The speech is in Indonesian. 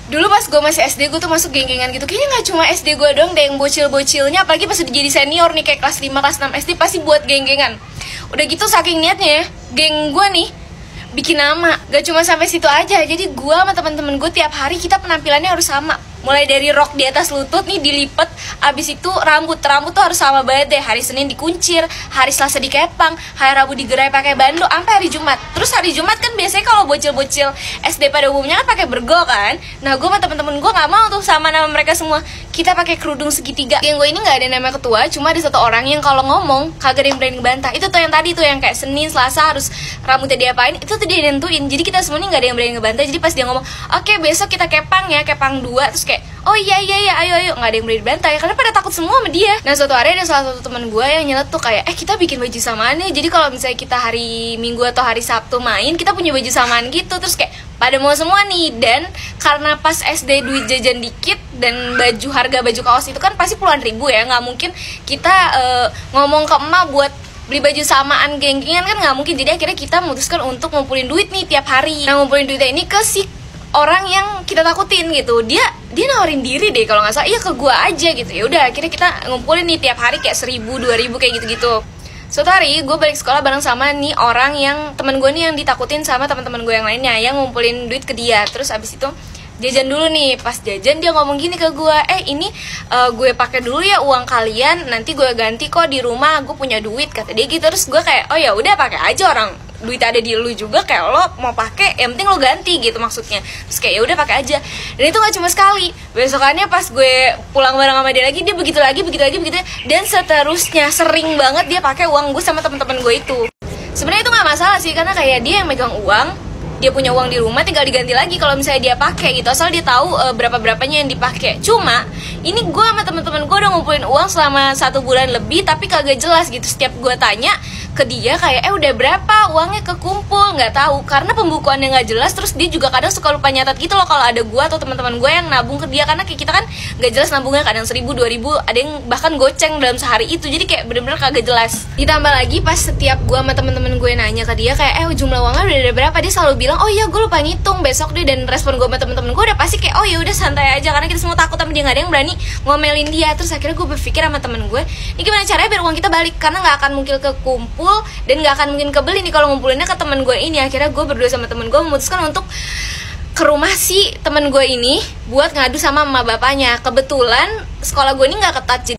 Dulu pas gue masih SD, gue tuh masuk geng-gengan gitu. Kayaknya gak cuma SD gue doang deh yang bocil-bocilnya. Apalagi pas udah jadi senior nih, kayak kelas 5, kelas 6 SD pasti buat geng-gengan. Udah gitu saking niatnya ya, geng gue nih bikin nama. Gak cuma sampai situ aja. Jadi gue sama teman-teman gue tiap hari kita penampilannya harus sama. Mulai dari rok di atas lutut nih dilipet, abis itu rambut tuh harus sama banget deh. Hari Senin dikuncir, hari Selasa dikepang, hari Rabu digerai pakai bando, sampai hari Jumat. Terus hari Jumat kan biasanya kalau bocil-bocil SD pada umumnya kan pakai bergo kan. Nah gue sama temen-temen gue nggak mau tuh sama nama mereka semua. Kita pakai kerudung segitiga. Geng gue ini nggak ada nama ketua, cuma ada satu orang yang kalau ngomong kagak ada yang berani bantah. Itu tuh yang tadi tuh yang kayak Senin Selasa harus rambutnya diapain, itu tuh dia nentuin. Jadi kita semua nih nggak ada yang berani ngebantah. Jadi pas dia ngomong, oke besok kita kepang ya, kepang 2, terus kayak oh iya ayo nggak ada yang berani bantai karena pada takut semua sama dia. Nah suatu hari ada salah satu teman gue yang nyeletuk kayak kita bikin baju samaan nih, jadi kalau misalnya kita hari Minggu atau hari Sabtu main kita punya baju samaan gitu. Terus kayak pada mau semua nih. Dan karena pas SD duit jajan dikit dan harga baju kaos itu kan pasti puluhan ribu ya, nggak mungkin kita ngomong ke emak buat beli baju samaan geng-gengan kan nggak mungkin. Jadi akhirnya kita memutuskan untuk ngumpulin duit nih tiap hari. Nah ngumpulin duitnya ini ke si orang yang kita takutin gitu. Dia nawarin diri deh kalau nggak salah, iya ke gua aja gitu. Ya udah akhirnya kita ngumpulin nih tiap hari kayak 1.000, 2.000 kayak gitu-gitu. Suatu hari gue balik sekolah bareng sama nih orang yang teman gue nih yang ditakutin sama teman-teman gue yang lainnya yang ngumpulin duit ke dia. Terus abis itu jajan dulu nih. Pas jajan dia ngomong gini ke gue, ini gue pakai dulu ya uang kalian, nanti gue ganti kok di rumah, gue punya duit, kata dia gitu. Terus gue kayak oh ya udah pakai aja, orang duit ada di lu juga, kayak lo mau pakai yang penting lo ganti gitu maksudnya. Terus kayak ya udah pakai aja. Dan itu nggak cuma sekali, besokannya pas gue pulang bareng sama dia lagi, dia begitu lagi dan seterusnya. Sering banget dia pakai uang gue sama teman-teman gue itu. Sebenarnya itu nggak masalah sih, karena kayak dia yang megang uang, dia punya uang di rumah, tinggal diganti lagi kalau misalnya dia pakai gitu, asal dia tahu berapa-berapanya yang dipakai. Cuma ini gue sama teman-teman gue udah ngumpulin uang selama 1 bulan lebih, tapi kagak jelas gitu. Setiap gue tanya ke dia kayak udah berapa uangnya kekumpul, nggak tahu karena pembukuannya nggak jelas. Terus dia juga kadang suka lupa nyatat gitu loh kalau ada gue atau teman-teman gue yang nabung ke dia, karena kayak kita kan nggak jelas nabungnya, kadang 1.000, 2.000, ada yang bahkan goceng dalam sehari itu. Jadi kayak bener-bener kagak jelas. Ditambah lagi pas setiap gue sama teman-teman gue nanya ke dia kayak jumlah uangnya udah ada berapa, dia selalu bilang oh iya gue lupa ngitung besok deh. Dan respon gue sama temen-temen gue udah pasti kayak oh ya udah santai aja, karena kita semua takut sama dia, nggak ada yang berani ngomelin dia. Terus akhirnya gue berpikir sama temen gue, ini gimana caranya biar uang kita balik, karena nggak akan mungkin kekumpul dan nggak akan mungkin kebeli nih kalau ngumpulinnya ke temen gue ini. Akhirnya gue berdua sama temen gue memutuskan untuk ke rumah si temen gue ini buat ngadu sama emak bapaknya. Kebetulan sekolah gue ini nggak ketat,